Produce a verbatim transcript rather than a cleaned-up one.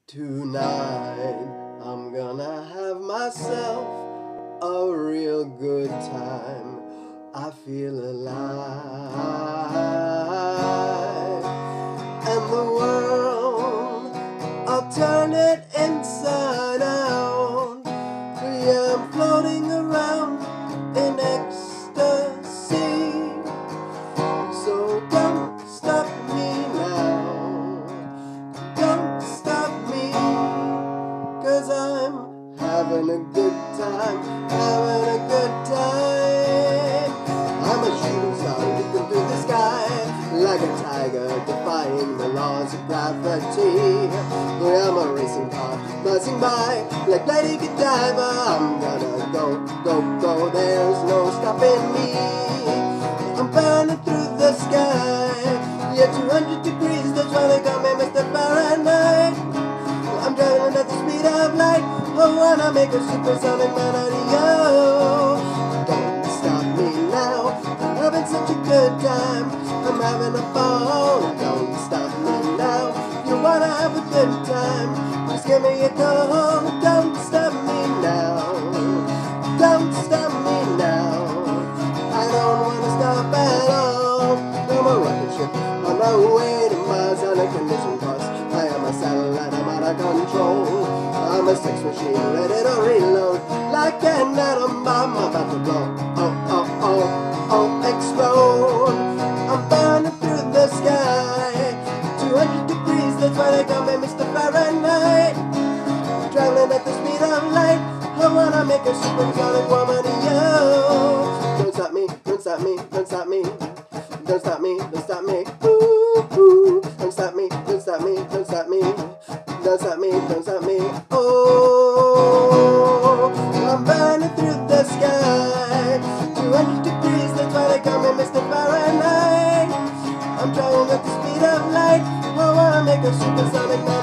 Tonight, I'm gonna have myself a real good time. I feel alive. And the world, I'll turn it inside out. Yeah, I'm floating around in ecstasy. So don't stop me now. Don't stop me, 'cause I'm having a good time, having a good time. I'm a shooting star leaping through the sky, like a tiger defying the laws of gravity. I'm a racing car buzzing by, like Lady Godiva. I'm gonna go, go, go, there's no stopping me. I'm burning through the sky, yeah, two hundred degrees, that's why they call me Mister Fahrenheit. I'm driving at the speed of light, I wanna make a supersonic man out of you. Don't stop me now, I'm having such a good time, I'm having a ball. Don't stop me now, you wanna have a good time, just give me a call. Don't stop me now, don't stop me now, I don't wanna stop at all. I'm a rocket ship on my way to Mars on a condition course. I am a satellite, I'm out of control. I'm a sex machine ready to reload, like an atom bomb about to blow. Oh, oh, oh, oh, explode. I'm burning through the sky, two hundred degrees, that's why they call me Mister Fahrenheit. Traveling at the speed of light, I wanna make a supersonic woman of you. Don't stop me, don't stop me, don't stop me. Don't stop me, don't stop me, ooh, ooh. Don't stop me, don't stop me, don't stop me. Don't stop me, don't stop me, oh. I'm burning through the sky, two hundred degrees, that's why they call me Mister Fahrenheit. I'm traveling at the speed of light, I wanna make a supersonic man.